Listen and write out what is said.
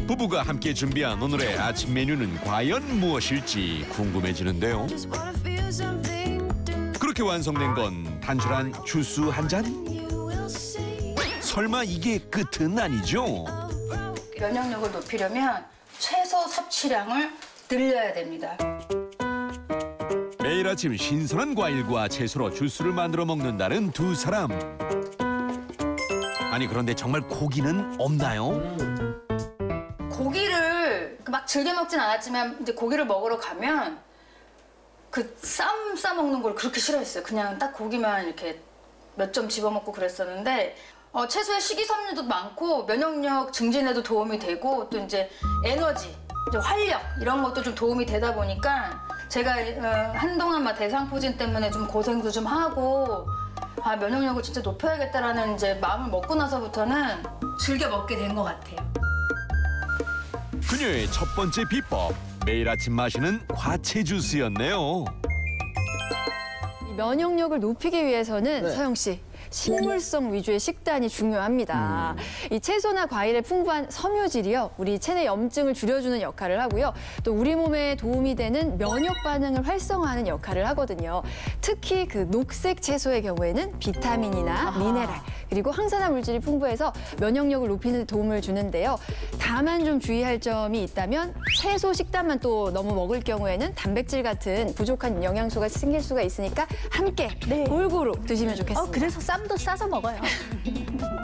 부부가 함께 준비한 오늘의 아침 메뉴는 과연 무엇일지 궁금해지는데요. 그렇게 완성된 건 단순한 주스 한 잔? 설마 이게 끝은 아니죠? 면역력을 높이려면 채소 섭취량을 늘려야 됩니다. 매일 아침 신선한 과일과 채소로 주스를 만들어 먹는다는 두 사람. 아니 그런데 정말 고기는 없나요? 고기를 막 즐겨 먹진 않았지만 이제 고기를 먹으러 가면 그 쌈 싸먹는 걸 그렇게 싫어했어요. 그냥 딱 고기만 이렇게 몇 점 집어먹고 그랬었는데 채소에 식이섬유도 많고 면역력 증진에도 도움이 되고 또 이제 에너지, 이제 활력 이런 것도 좀 도움이 되다 보니까 제가 한동안 막 대상포진 때문에 좀 고생도 좀 하고 면역력을 진짜 높여야겠다라는 이제 마음을 먹고 나서부터는 즐겨 먹게 된 것 같아요. 그녀의 첫 번째 비법, 매일 아침 마시는 과채 주스였네요. 면역력을 높이기 위해서는 서영 씨, 식물성 위주의 식단이 중요합니다. 이 채소나 과일의 풍부한 섬유질이요, 우리 체내 염증을 줄여주는 역할을 하고요. 또 우리 몸에 도움이 되는 면역 반응을 활성화하는 역할을 하거든요. 특히 그 녹색 채소의 경우에는 비타민이나 미네랄, 그리고 항산화 물질이 풍부해서 면역력을 높이는 데 도움을 주는데요. 다만 좀 주의할 점이 있다면 채소 식단만 또 너무 먹을 경우에는 단백질 같은 부족한 영양소가 생길 수가 있으니까 함께 골고루 드시면 좋겠습니다. 그래서 쌈도 싸서 먹어요.